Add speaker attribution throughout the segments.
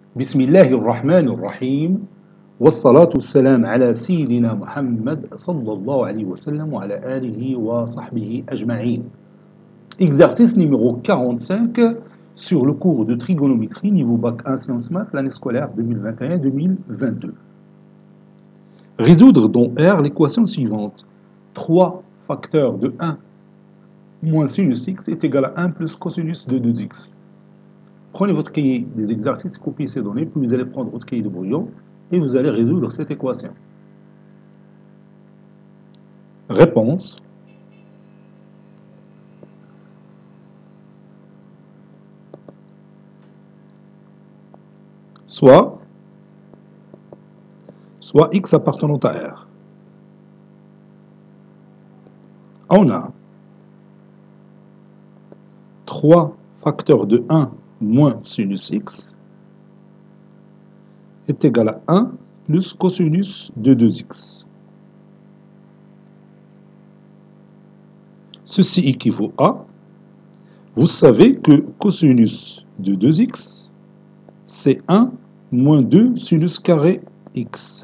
Speaker 1: بسم الله الرحمن الرحيم والصلاة والسلام على سيدنا محمد صلى الله عليه وسلم وعلى آله وصحبه أجمعين. Exercice numéro 45 sur le cours de trigonométrie niveau bac 1 sciences maths l'année scolaire 2021-2022. Résoudre dans R l'équation suivante. 3 facteurs de 1 moins sinus x est égal à 1 plus cosinus de 2x. Prenez votre cahier des exercices, copiez ces données, puis vous allez prendre votre cahier de brouillon et vous allez résoudre cette équation. Réponse. Soit x appartenant à R. On a 3 facteurs de 1 moins sinus x est égal à 1 plus cosinus de 2x. Ceci équivaut à, vous savez que cosinus de 2x, c'est 1 moins 2 sinus carré x.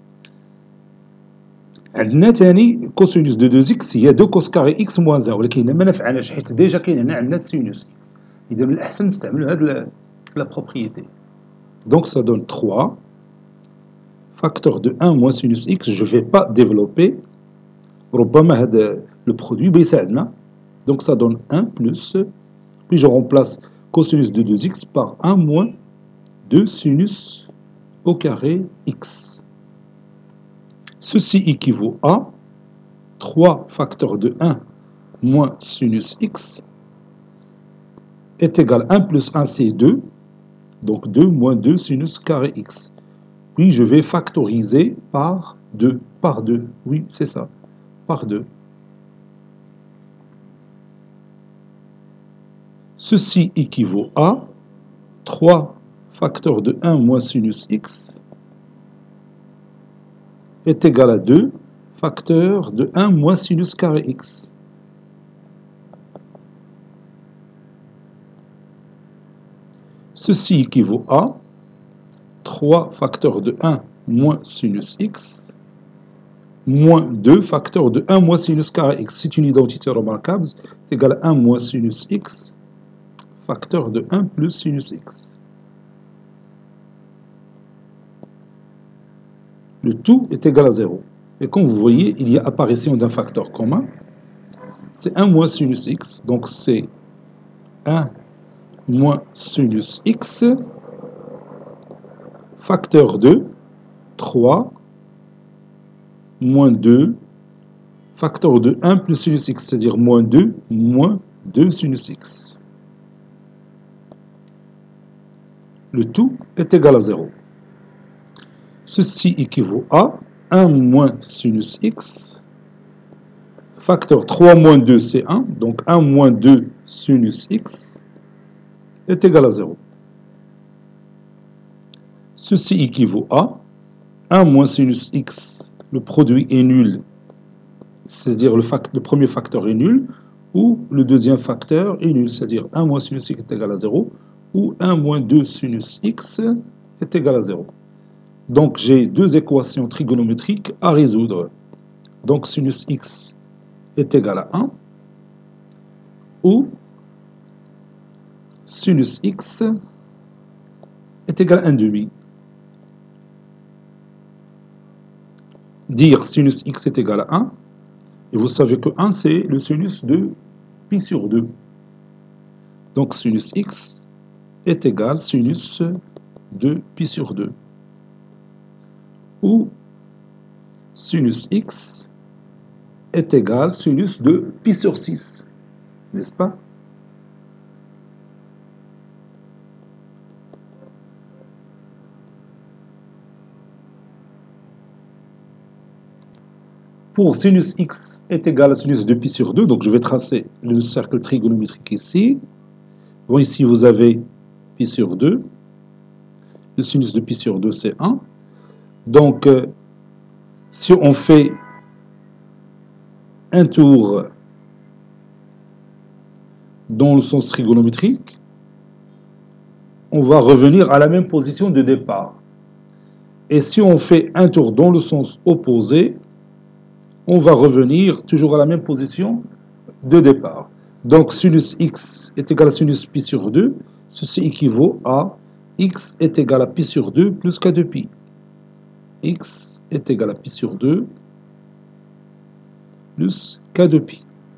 Speaker 1: عندنا ثاني cosinus de 2x هي 2 cos carré x moins 1 ولكن ما نفعناش حيت ديجا كاين هنا عندنا sinus x. إذا من الأحسن نستعملوا هذه la propriété. Donc ça donne 3 facteurs de 1 moins sinus x. Je ne vais pas développer. ربما هذا le produit بيساعدنا. Donc ça donne 1 plus, puis je remplace cosinus de 2x par 1 moins 2 sinus au carré x. Ceci équivaut à 3 facteurs de 1 moins sinus x est égal à 1 plus 1, c'est 2. Donc 2 moins 2 sinus carré x. Puis je vais factoriser par 2. Par 2, oui, c'est ça. Par 2. Ceci équivaut à 3 facteurs de 1 moins sinus x est égal à 2 facteurs de 1 moins sinus carré x. Ceci équivaut à 3 facteurs de 1 moins sinus x moins 2 facteurs de 1 moins sinus carré x. C'est une identité remarquable. C'est égal à 1 moins sinus x facteur de 1 plus sinus x. Le tout est égal à 0. Et comme vous voyez, il y a apparition d'un facteur commun. C'est 1 moins sinus x. Donc c'est 1 moins sinus x facteur de 3 moins 2 facteur de 1 plus sinus x, c'est-à-dire moins 2 sinus x. Le tout est égal à 0. Ceci équivaut à 1 moins sinus x facteur 3 moins 2, c'est 1. Donc 1 moins 2 sinus x est égal à 0. Ceci équivaut à 1 moins sinus x, le produit est nul, c'est-à-dire le premier facteur est nul, ou le deuxième facteur est nul, c'est-à-dire 1 moins sinus x est égal à 0, ou 1 moins 2 sinus x est égal à 0. Donc j'ai deux équations trigonométriques à résoudre. Donc sinus x est égal à 1, ou sinus x est égal à 1 demi. Dire sinus x est égal à 1, et vous savez que 1 c'est le sinus de pi sur 2. Donc sinus x est égal sinus de pi sur 2. Ou sinus x est égal sinus de pi sur 6, n'est-ce pas? Pour sinus x est égal à sinus de pi sur 2, donc je vais tracer le cercle trigonométrique ici. Bon, ici vous avez pi sur 2. Le sinus de pi sur 2 c'est 1. Donc, si on fait un tour dans le sens trigonométrique, on va revenir à la même position de départ. Et si on fait un tour dans le sens opposé, on va revenir toujours à la même position de départ. Donc sinus x est égal à sinus pi sur 2. Ceci équivaut à x est égal à pi sur 2 plus k de pi. X est égal à pi sur 2 plus k de pi.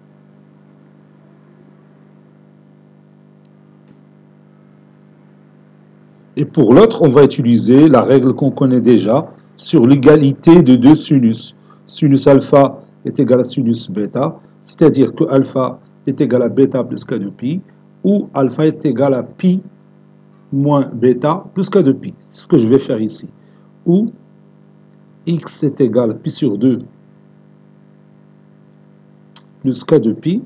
Speaker 1: Et pour l'autre, on va utiliser la règle qu'on connaît déjà sur l'égalité de deux sinus. Sinus alpha est égal à sinus bêta, c'est-à-dire que alpha est égal à bêta plus k de pi, ou alpha est égal à pi moins bêta plus k de pi. C'est ce que je vais faire ici. Ou x est égal à pi sur 2 plus k de pi,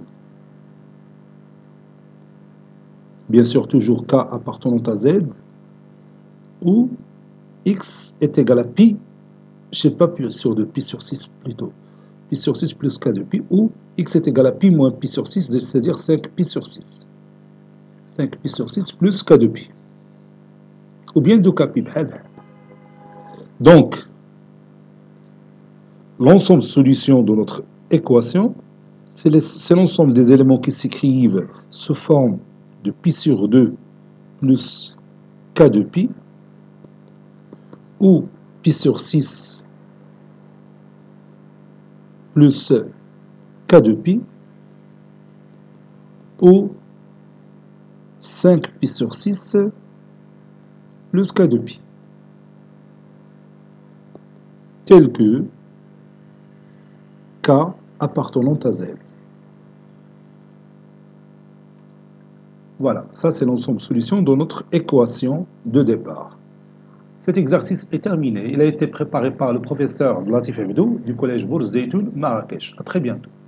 Speaker 1: bien sûr toujours k appartenant à z, ou x est égal à pi, je ne sais pas, pi sur 2, pi sur 6 plutôt, pi sur 6 plus k de pi, ou x est égal à pi moins pi sur 6, c'est-à-dire 5 pi sur 6. 5 pi sur 6 plus k de pi. Ou bien 2 k pi. Donc, l'ensemble de solutions de notre équation, c'est l'ensemble des éléments qui s'écrivent sous forme de pi sur 2 plus k de pi, ou pi sur 6 plus k de pi, ou 5 pi sur 6 plus k de pi, tel que k appartenant à z. Voilà, ça c'est l'ensemble de solutions de notre équation de départ. Cet exercice est terminé. Il a été préparé par le professeur Latif Abdou du collège Bourse Zeytoun, Marrakech. À très bientôt.